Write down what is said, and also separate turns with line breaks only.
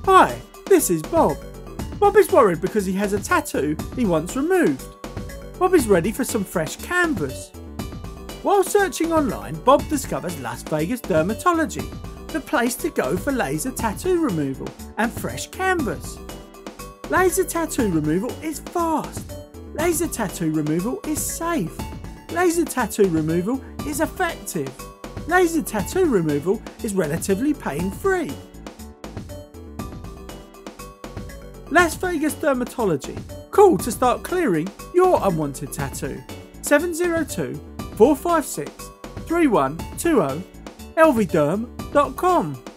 Hi, this is Bob. Bob is worried because he has a tattoo he wants removed. Bob is ready for some fresh canvas. While searching online, Bob discovers Las Vegas Dermatology, the place to go for laser tattoo removal and fresh canvas. Laser tattoo removal is fast. Laser tattoo removal is safe. Laser tattoo removal is effective. Laser tattoo removal is relatively pain-free. Las Vegas Dermatology. Call to start clearing your unwanted tattoo. 702 456 3120 lvderm.com